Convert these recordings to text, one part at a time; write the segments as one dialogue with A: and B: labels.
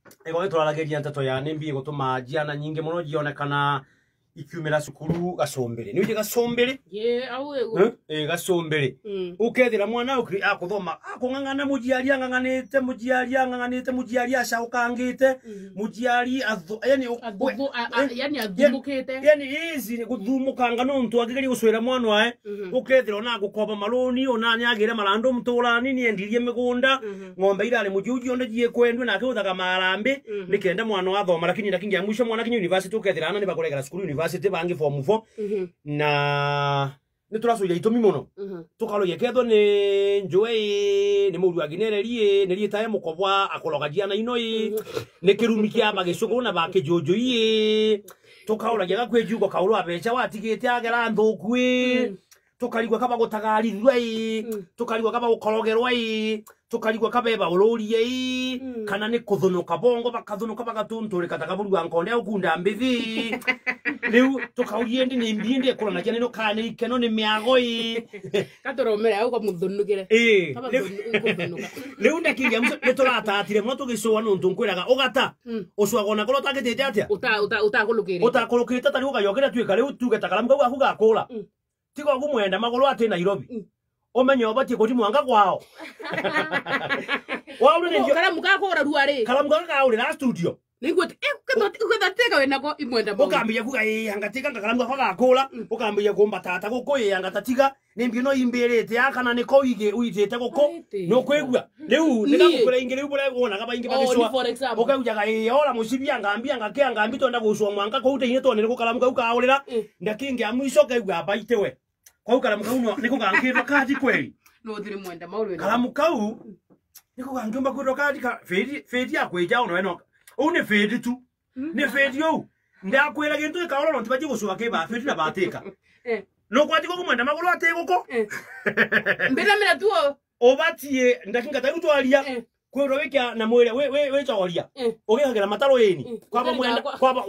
A: ego itwarageria ntato ya nimbi gutuma jiana nyingi muno jionekana ikiumira cukuru gacombere ni uje gacombere
B: au ego
A: gacombere ukethira mwana ukri akuthoma akungangana mujiari anganganite mujiari acakangite mujiari yani
B: athumukite
A: yani izi guthumukanga nontu agigeri gucwira mwana wae ukethira ona gukoba maroni ona nyagire marando mturani ni endirie migunda ng'ombe irale mujuji onde jie kwendwe na akiuthaga marambi nikenda mwana wa thoma lakini ndakingia mwisho mwana kinyi university ukethira ana ni bakuregera school university bangi form 4 na ni turacuya itumi muno tukaroye ketho ni njui ni muri aginererie ni rietae mukobwa akoroga jiana inoi ni kirumi kia magicugo na bakijojoie tukauragia gakwejugo kauro abecha watigite agera nthukwi tukarigwa kaba gutagarirwa tukarigwa kaba gukorogerwa tukarigwa kabeba ururie kana ni kuthunuka bongo bakathunuka bagatunture katakaburwa nkonde ukunda mbithi riu tukaurie ndi ni mbindi ekurana cyane no kana ikeno ni miago
B: katoromera uko muthunukire
A: riu ndakiria nituratatire mwa tugicuwa nuntu nkwiraga ugata ucwagona koro tagitete atia utakulukirite tari ugayogera twika riu tuge takaramu gwa kugakura tigo gumwenda magoro ate Nairobi omenyo bati ko timwanga kwao waure ni
B: karamu gakora ruare
A: karamu gakaure na studio
B: ningwete ukateka wenako imwenda
A: mo ukambia kuga hangatika karamu gakakura ukambia gomba tata guko hangatiga nimbi no imbirete akana ni ko ige uitete guko no kwegwa riu ndagukura ingire ubure wona kabaingi bagiswa ukaujaga ora musibia ngambia ngake ngambi tonda guswa mwanga ko ute ine tonere ko karamu gakaurira ndakingi amwisho kaigwa baitewe kwa karamu kau niko gankirwa kadi kweli
B: no thiri mwenda maulwe
A: karamu kau niko gangumba kwirwa kadi ka fedi yakweja ono eno une fedi tu ne fedi yo ndakwira gintu ikaora no tibaje gucuwa ke ba fedi na bateka no kwati ko mwenda maguru atego ko
B: mbira mira tuo
A: obatie ndakinga tagutwaria kwirwa wika na mwire we choria ogihagira mataro yeni kwaba mwenda kwaba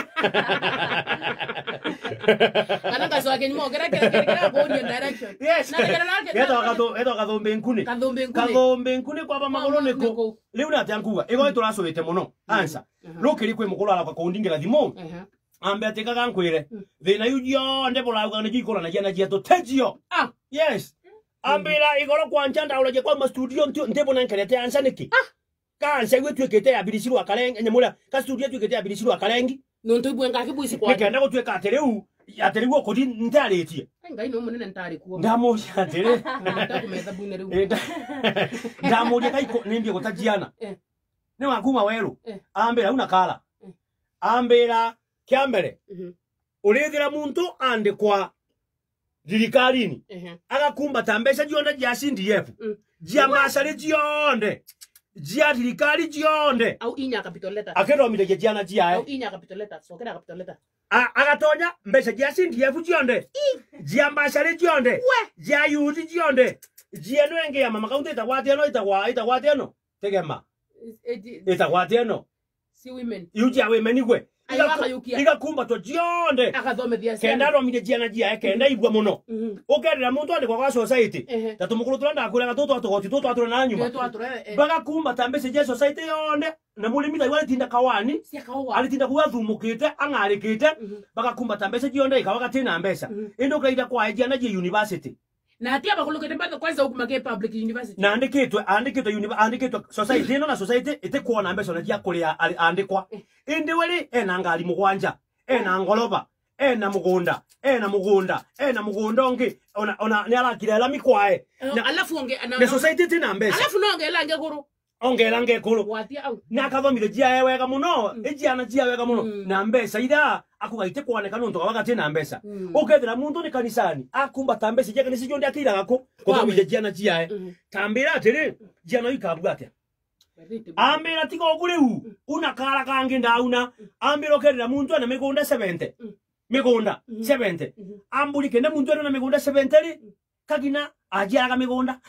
B: Ananga so akenyi mo kera go ni direction.
A: Yes. Edo gathombe nkune. Gathombe nkune kwaba magoro neko. Riu na tankuga. Ego turacubite muno. Ansa. Rukiri kwe mukoro ala kwa kundingira thimo. Ambe ateka gankwire. Thina yujo ndebora uga ni jikora na jana jieto tejio. Yes. Ambira igoro kwa nchanda ulaje kwa studio ndebona nkerete ansa niki. Kansa iwe twekete ya birisiru akalengi nyamura ka studio twekete ya birisiru akalengi.
B: Nonto ibwenga kibuisi kwa.
A: Nikenda gutweka atereu ateriwo kodi ntaritie
B: ngai no munene ntari kuo
A: ndamo atere
B: ndakumeza bune riu
A: ndamo je kaiko nimbie gutajiana ne wakuma weru ambera una kala ambera kiambere urithira muntu ande kwa thirikarini agakumba tambesha jionda ja CDF jia masari jionde jia thirikari jionde
B: au inya capital letter
A: akeromire jiana jia
B: au inya capital letter so kera capital letter
A: agatonya mbesha jia CDF jionde jia masari jionde jia yuti jionde jia nwenge ya mama kaunti itagwate no tegema itagwate no
B: si women
A: yuti ya women igwe iga kumba to jionde
B: akathomethia
A: kenda romire jiana jia kenda igwa muno ukerera muntu ande kwa society tatumukuru turanda kura gatoto atogoti toto atura na nyuma baga kumba tambese je society yonde na mulimi taiwa tinda kawani alitinda kuwathumukite angarikite baga kumba tambese jionde ikawaga tina mbesa indo kaida kwa jiana je university
B: na atia bakulukite mbaka kwanza ukumake public university
A: na andikitwe society no na society ite kuona mbesa na dia kuria andikwa indi weli ena ngali mugwanja ena ngoloba ena mugunda onge ona ni alakira la mikwae
B: alafu onge
A: na society tina mbesa
B: alafu no onge lange guru
A: ongera ngekuru
B: watia au
A: nakathomire jia wega muno ejiana jia wega muno na mbesa ida akugaite kuoneka nuntu wakati na mbesa ukethira muntu ni kanisani akumba tambesa jia kanisa jonde akira gako kuthomire jiana jia tambira atiri jiana ikabwa atia ambira tiko ogureu una kara kange ndauna ambira okerera muntu ana migunda 70 migunda 70 ambuli kenda muntu ana migunda 70 kagina ajiaga migunda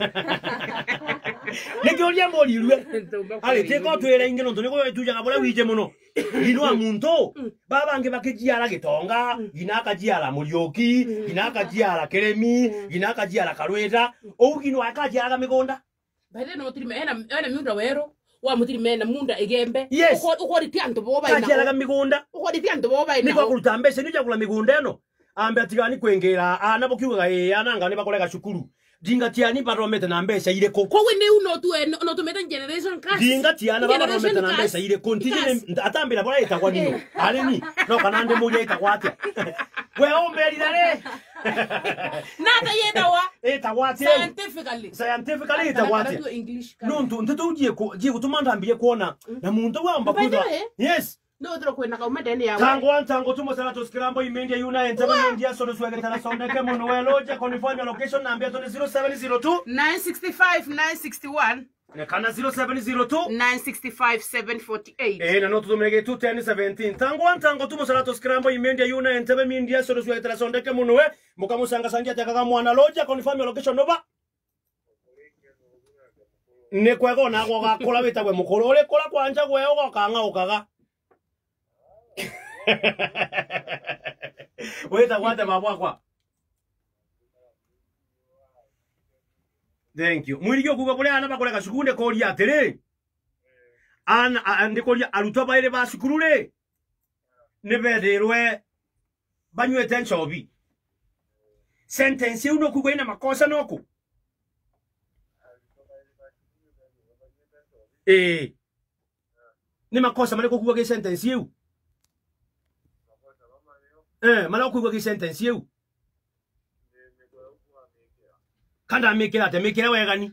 A: Nikiuria morirwe ali teko twera inge no toneko tujaga bora wije muno inwa muntu babange bakijiara gitonga ginaka jiara murioki ginaka jiara keremi ginaka jiara karweta ouginwa akajiara migonda
B: baide no trime ena miunda wero wa mutiri mena munda igembe
A: Yes.
B: uko ritia ndo boba ina
A: Kachera migunda
B: uko ritia ndo boba ina
A: niko kuruta mbese nija kula migunda eno ambe atigani kwengera anabo kiuga ananga ne bakolega shukuru dinga tiani baromete na mbese ile ko
B: ko wene uno tu no to meta generation class
A: dinga tiana baromete na mbese ile continue atambira bora itakwa nino ale ni no kanande moja itakwa atia we ombe lidale
B: nata yedawa
A: itakwa atia scientifically itakwa atia no ntu ujie kutumanda ambie kuona na muntu wamba kuza yes
B: no otro kwena ka umedeni yawe
A: tango tumo sana toskirambo imendi yuna entaba india solo swege tana sondeke monueloja confirm your location na ambia 0702
B: 965 961
A: kana 0702
B: 965 748
A: na notu tumege 21017 tango tumo sana toskirambo imendi yuna entaba india solo swege tana sondeke monue mukamusanga sangia takaga mwana loja confirm your location nova ne kwego na go gakola bitagwe mukoro ole kola kwanja gweo gokanga ukaga weta kwate mabwakwa thank you mwirigyo kuba kule ana bakole kashukunde koli atere ana ande koli aruto baire ba shukurule ne bederwe banywete nchobi sentence uno kugwe na makosa noko ni makosa male kugwe ke sentence yu mala kuigwa ki sentence yu kanda mekera te mekera wegani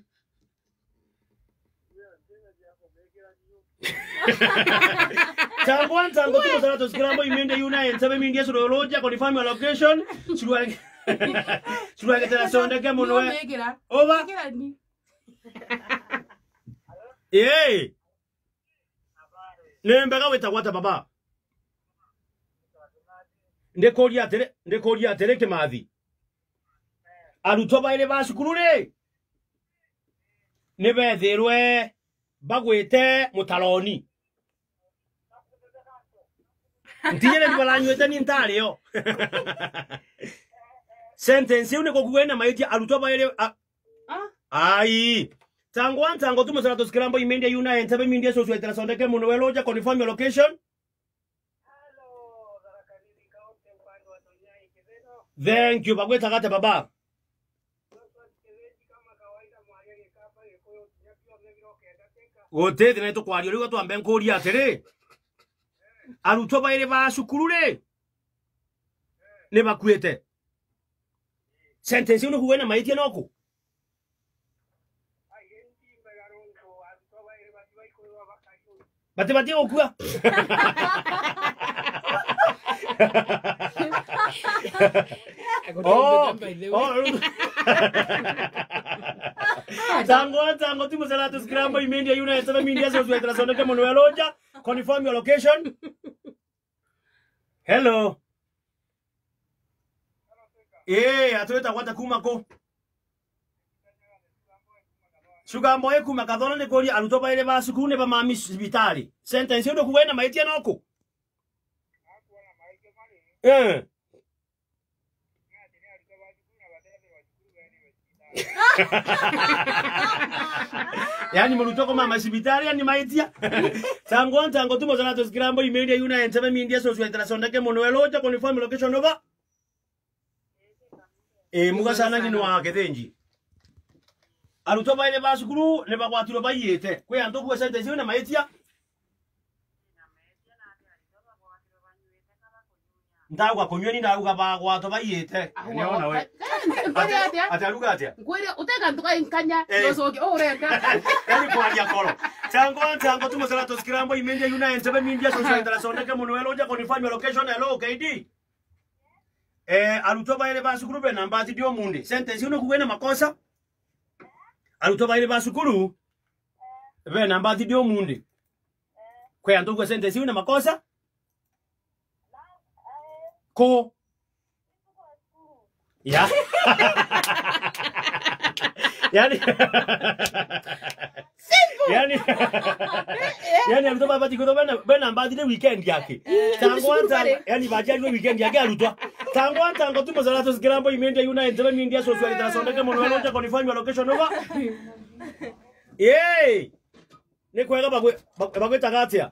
A: tango tumo sana toskirambo imende yuna entebe mindi yesu loja confirm your location suruage tena sonde ke monwe over nembe weta kwata baba ndekori atere ke mathi aruto baire bashukurure ne bethirwe bagwete mutaloni ntiyele ndibalanywete ni ntario sentence une kokugwena maiti aruto baire ai tango tumo sana toskirambo imende yuna entebe mindi so swetera sondeke monoweloja confirm your location. Thank you, bagweta kate baba. Wote tena to kwali uri watu ambe nkori atere. Aruto baire ba shukurure. Ne bakwete. Sentence uno kuwena maiti noko. Bate okua. Tango tumo sana toskirambo imendi yuna entebe mindi yesu swetera sondeke monueloja confirm your location. Hello. Atueta kwata kumako. Sugambo eku makadona ne kori alutoba ile ba sukune ba mami hospitali. Sentence ndo kuwena maiti noko. Yani mulutoko mama hospitali yani maitia. Tango tumo sana toskirambo imedia yuna entebe mindi yesu swetera sondeke monueloja confirm location over. Muga sana ngino wake thenji. Arutoba ile basukuru ne bakwatiro bayete kwe anto kuwe sentence yuna maitia ndawa konyoni ndawa bagwato bayete niona we ataruga atia
B: kweli uteka ntuka inkanya yosoke oreka
A: yani kwa dia kolo tango tumo sana toskirambo imendi yuna entebe mindia so swetera sondeke monueloja confirm your location. Hello KD arutoba ile basukuru be namba dio munde sentence yuna kuwena makosa arutoba ile basukuru be namba dio munde kwe anto kwa sentence yuna makosa ko ya yani arutoba bati ko be namba dio weekend yake tango yani bajali weekend yake arutwa tango tumo sana toskirambo imendi yuna entebe mindi yesu swetera sondeke monueloja confirm your location over. Ni kwega bagwe tagatia.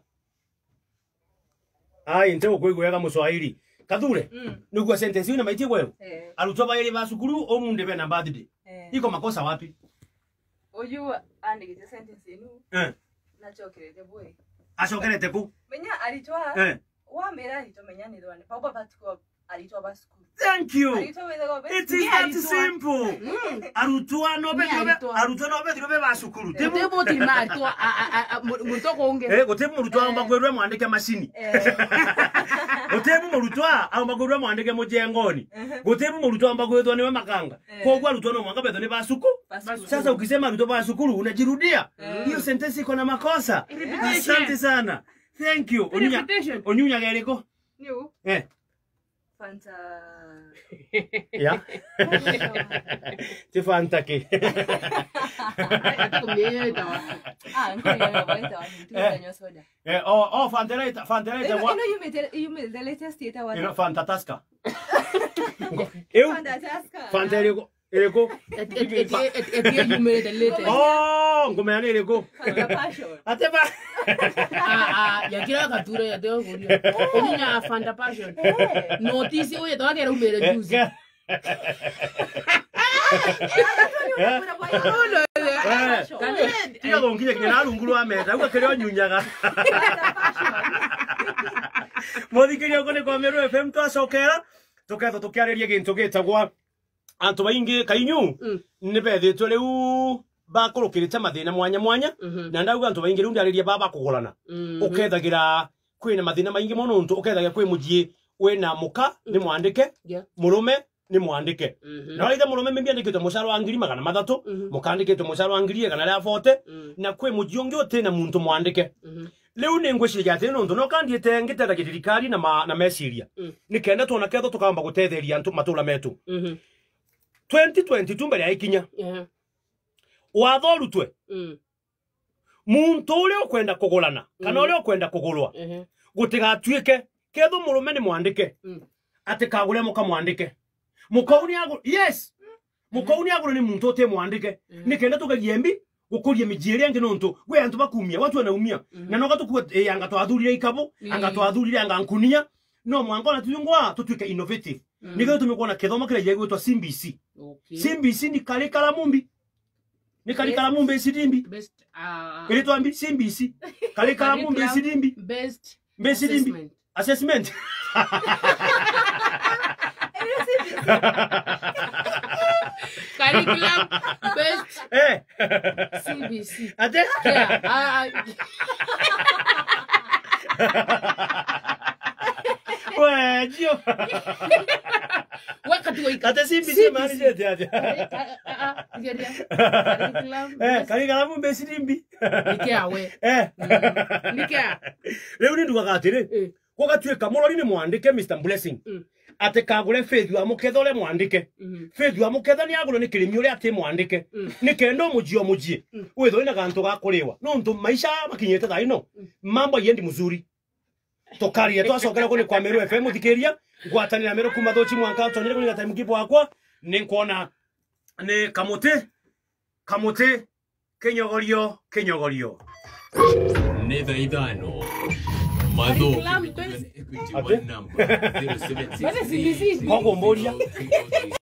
A: Ai nte ukwigwega muswahili. Kathure. Nigwa sentence ina maitie wewe. Arutwa bayeli ba sukuru omunde be na birthday. Iko makosa wapi?
C: Oyu andikite sentence inu. Nachokerete boy.
A: Ashokerete ku.
C: Menya alitwa. Wa mera alito menya ni dwane. Papa patiko alitwa ba sukuru.
A: Thank you.
C: It
A: is that simple. Arutwa no be ba sukuru.
B: Tebo ti ma to mutoko unge.
A: Gotemu rutwa mbagwerwe mwandike mashini. Gotemu rutwa mbagwerwe mwandike mujengoni. Gotemu rutwa mbagwerwe niwe makanga. Kogwa rutwa no mwanga bedo ni ba sukuru. Sasa ukisema rutwa ba sukuru unajirudia. Hiyo sentence iko na makosa. Asante sana. Thank you. Onyunya gereko.
C: Niu. Fanta.
A: Ya. Ti Fanta ke. Fanta
C: what? You made the latest theater one.
A: You know Fanta Tasca. Fanta ereko.
B: You made the latest.
A: Oh, ngomea ereko.
C: Fanta Passion.
A: Ateba.
B: Ya kira kature ya deo kurio. Onyunya Fanta Passion. Notice oye to akera umere juice.
A: Tiga gongile kina lungulu ameta uko kero nyunyaga. Modi kiri kone kwa Meru FM to asokera tuketho tukiareria gintu gitagwa antu baingi kainyu ne bethetwe riu bakurukirite mathina mwanya na ndauga antu baingi riu ndariria baba kugulana ukethagira kwina mathina maingi muno ntu ukethagira kwi mujie wena muka ni mwandike murume ni mwandike na waitha murume mbi andikite musharo wa 300 mukandikite musharo wa 140 na kwi mujie ungi utina muntu mwandike Leo ni ngwiciria ati no ndu kandiete ngitera githirikari na meciria nikenda tuona ketho tukamba gutetheria antu matura metu 2022 mbere ya ikinya watho rutwe muntu uri ukwenda kugulana kana uri ukwenda kugulwa gutigatuike ketho murume ni mwandike ati kagure muka mwandike mukauni aguru yes mukauni aguru ni muntu uti mwandike nikenda tukagie mbi gukurie mijiria ngi nontu gwe antu bakumia watu wanaumia na no gatukuwa yanga twathurire ikabu anga twathurire anga nkunia no mwangona tuyungwa tutuike innovative nigo tumekuwa na kithomo kile yegwetwa CBC CBC ni kalikala mumbi ni kalikala mumbi sidimbi
B: best
A: ile tuambi CBC kalikala mumbi sidimbi
B: best
A: sidimbi assessment
B: curriculum best CBC
A: ate Wajio
B: wakati wa
A: ate CBC mani jete ate kalikala mumbi sidimbi
B: nikiawe nikia
A: leo ni nduga gatire ko gatuika mulori ni mwandike Mr Blessing ate kagure Faith wa mukethole mwandike Faith wa muketha ni aguro ni kirimi uri ate mwandike ni kendo mujio mujie wetho ina gantu gakuriwa no ntu maisha makinyete tha ino mambo yendi muzuri tokaria twacokera kuni kwa Meru FM thikiria ngwatanira Meru kuma thochi mwanka tonire kuni time kipo akwa ni nkuona ni kamote kinyogorio
D: Neither idano. Mado.
B: Basi CBC.
A: Kongo Moria.